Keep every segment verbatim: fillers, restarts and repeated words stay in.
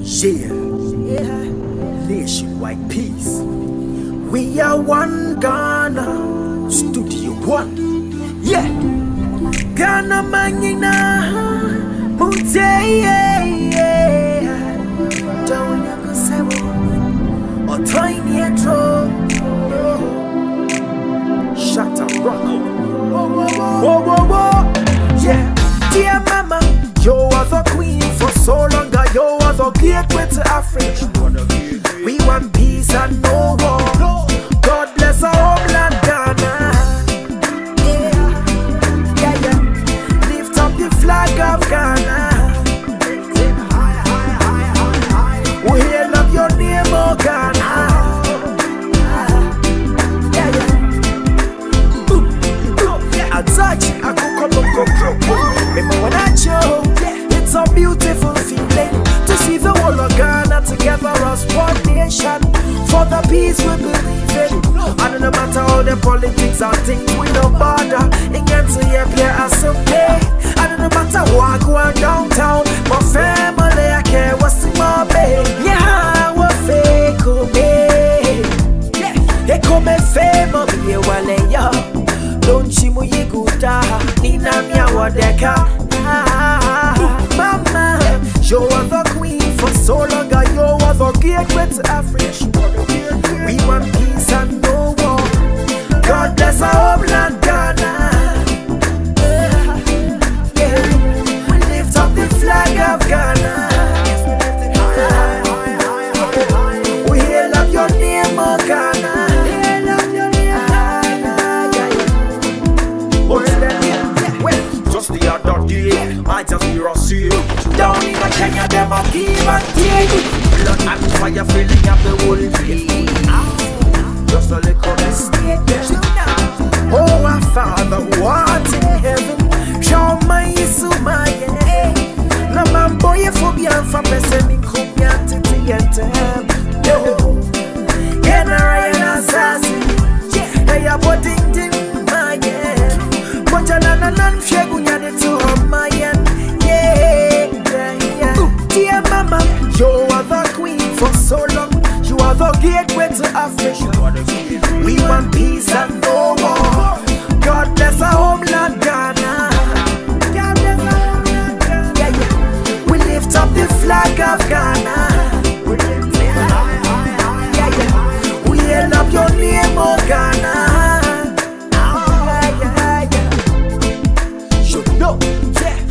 Yeah, nationwide peace. We are one Ghana, Studio One. Yeah, Ghana Mangina, Mute. Don't you say or tiny and shut up, rock. Whoa, whoa, whoa. Yeah, dear mama, you are the queen for so long. You are the gateway to Africa. We want peace and no war. God bless our homeland, Ghana. Yeah, yeah, yeah. Lift up the flag of Ghana. We hail up your name, oh Ghana. Yeah, yeah. I touch, I go come up, go come. Remember when I chose. It's a beautiful feeling to see the whole of Ghana together as one nation. For the peace we believe in. And no matter how the politics and things, we no bother. It gets to hear play as a play. And no matter what go on downtown, my family I care what's in my bed. Yeah, what fake me. They come and fame me wale ya. Don't chimu yiguta nina miya wadeka. Mama, you are the queen for so long. You are the gateway to Africa. We want peace and no war. God bless our homeland, Ghana. Yeah, we lift up the flag of Ghana. We hail up your name, oh Ghana. Just the other day, I just hear us see you. Down in the Kenya, them a give and take. Blood and fire filling up the whole place. Just a little mistake. Oh, our Father who art in heaven, show my Isuma, yeah. No man boy phobia for person come here to get him. No, and I am assassin. Hey, I'm putting in my yeah. But I'm not nan fiegunya de to my end. Yeah, yeah, yeah. Dear mama, you are the queen for so long. You are the gateway to Africa. We want peace and no war. God bless our homeland, Ghana. God bless our homeland, Ghana. Yeah, yeah. We lift up the flag of Ghana. We lift it high, yeah, yeah. We hail up your name, oh Ghana. No, yeah,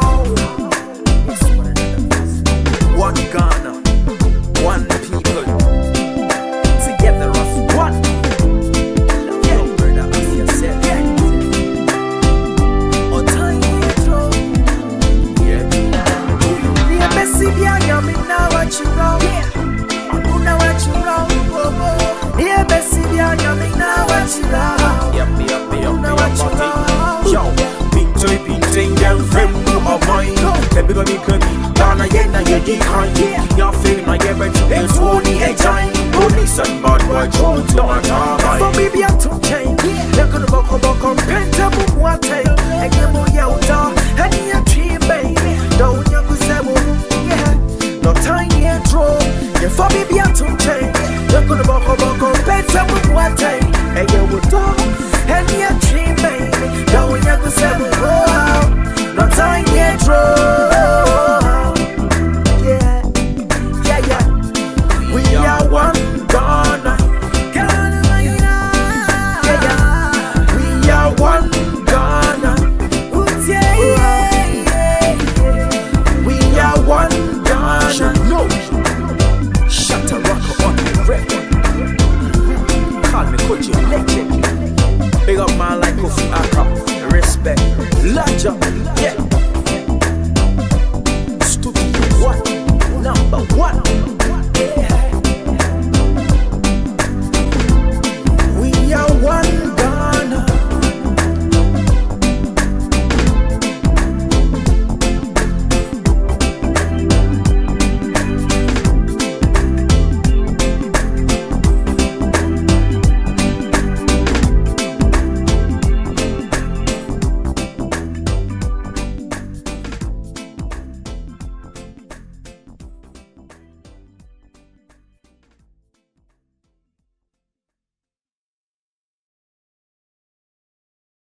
one Ghana, one people, together as one. Yeah, brother, as you said, yeah. On time, yeah. Yeah, Messi, yeah, me now what you wrong. Yeah, now what you wrong. Yeah, Messi, yeah, me now what you wrong. Yeah, me up, me up, now what you wrong. Yo. Pinto pinting them friend of mine. Baby baby baby, Ghana yeah na yeah di kind. Your feel na yeah but it's only a time. Only some bad boy jones to my time. For me be a two chain. Look at the book of book on penta book one tail. And you mo ya uta, and you tree baby. Don't you go say yeah. No tiny and draw. Yeah for me be a two chain. Look at the book of book on penta book one tail. And you uta, and you tree baby. Don't you go say no time yet, draw. Yeah, yeah, yeah. We are one Ghana. Ghana, yeah, yeah. We are one Ghana. Yeah, yeah, yeah. We are one Ghana. No, shut a rock on the record. Call me Coach Legend. Big up man like Kofi Akam. Respect, large up, yeah. Studio One, number one, yeah.